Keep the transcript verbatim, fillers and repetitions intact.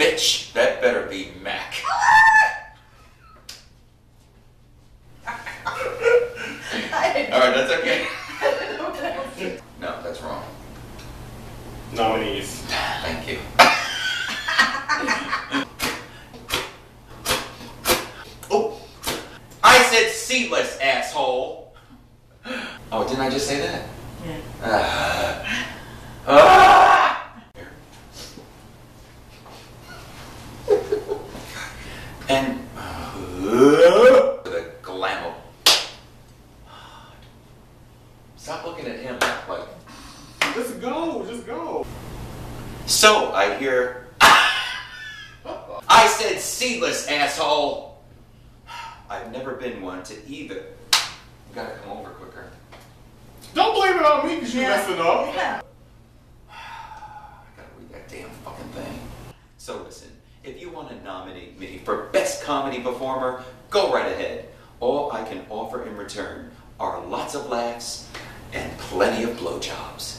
bitch, that better be Mac. Alright, that's okay. No, that's wrong. Nominees. Thank you. Oh! I said seedless, asshole! Oh, didn't I just say that? Yeah. Uh, ah! And uh, the Glam. Stop looking at him like. Just go, just go. So I hear. I said seedless, asshole. I've never been one to either. You gotta come over quicker. Don't blame it on me because you Yeah. messing up. Yeah. I gotta read that damn fucking thing. So listen, if you want to nominate me for Best Comedy Performer, go right ahead. All I can offer in return are lots of laughs and plenty of blowjobs.